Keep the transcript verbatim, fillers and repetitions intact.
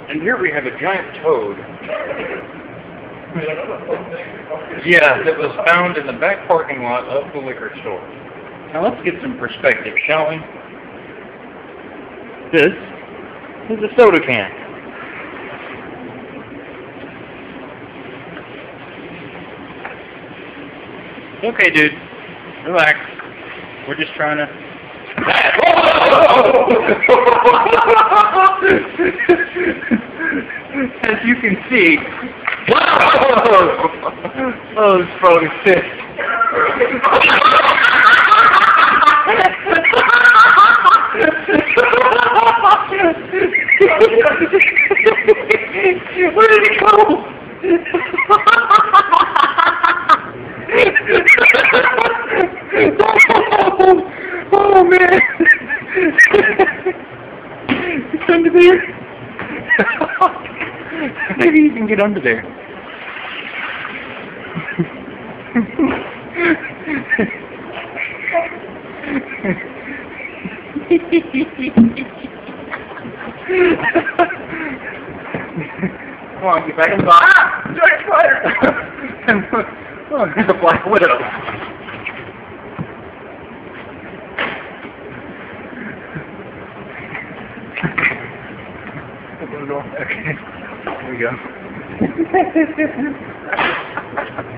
And here we have a giant toad. Yeah, that was found in the back parking lot of the liquor store. Now let's get some perspective, shall we? This is a soda can. Okay, dude. Relax. We're just trying to... As you can see... Oh, it's probably sick. Where did he go? Oh man! It's under there. Maybe you can get under there. Come on, get back in the box. Ah! Giant spider! Oh, there's a black widow. Okay, here we go.